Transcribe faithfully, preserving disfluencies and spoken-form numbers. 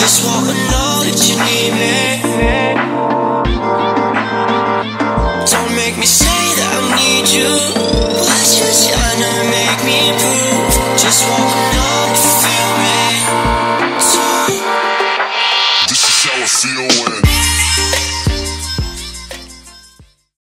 just wanna know that you need me. Don't make me say that I need you.